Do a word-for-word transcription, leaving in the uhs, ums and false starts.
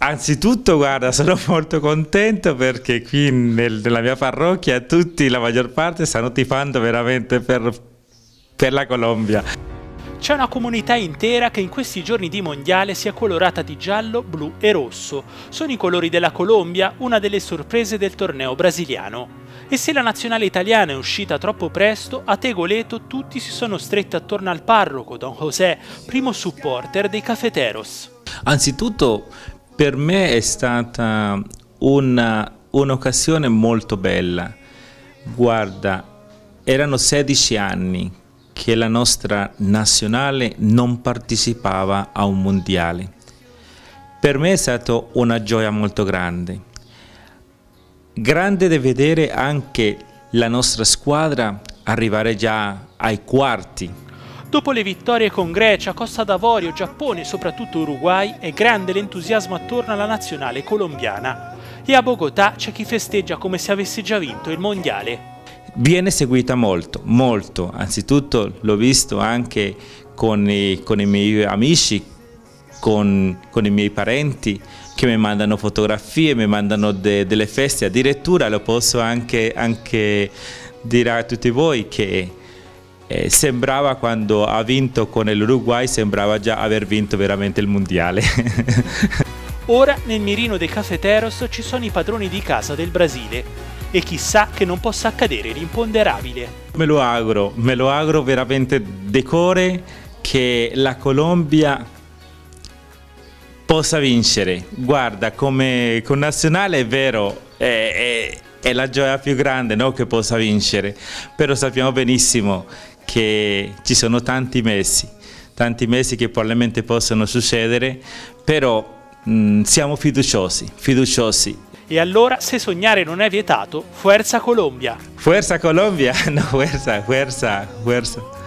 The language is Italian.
Anzitutto, guarda, sono molto contento perché qui nel- nella mia parrocchia tutti, la maggior parte, stanno tifando veramente per, per la Colombia. C'è una comunità intera che in questi giorni di mondiale si è colorata di giallo, blu e rosso. Sono i colori della Colombia, una delle sorprese del torneo brasiliano. E se la nazionale italiana è uscita troppo presto, a Tegoleto tutti si sono stretti attorno al parroco, Don José, primo supporter dei Cafeteros. Anzitutto, per me è stata una- un'occasione molto bella. Guarda, erano sedici anni che la nostra nazionale non partecipava a un mondiale. Per me è stata una gioia molto grande. Grande da vedere anche la nostra squadra arrivare già ai quarti. Dopo le vittorie con Grecia, Costa d'Avorio, Giappone e soprattutto Uruguay, è grande l'entusiasmo attorno alla nazionale colombiana. E a Bogotà c'è chi festeggia come se avesse già vinto il mondiale. Viene seguita molto, molto. Anzitutto l'ho visto anche con i, con i miei amici, con, con i miei parenti che mi mandano fotografie, mi mandano de, delle feste. Addirittura lo posso anche, anche dire a tutti voi che eh, sembrava, quando ha vinto con l'Uruguay, sembrava già aver vinto veramente il mondiale. Ora nel mirino dei Cafeteros ci sono i padroni di casa del Brasile e chissà che non possa accadere l'imponderabile. Me lo auguro, me lo auguro veramente di cuore che la Colombia possa vincere. Guarda, come con Nazionale è vero, è, è, è la gioia più grande, no, che possa vincere, però sappiamo benissimo che ci sono tanti mesi, tanti mesi che probabilmente possono succedere, però mh, siamo fiduciosi, fiduciosi. E allora, se sognare non è vietato, Fuerza Colombia! Fuerza Colombia, no, fuerza, fuerza, fuerza.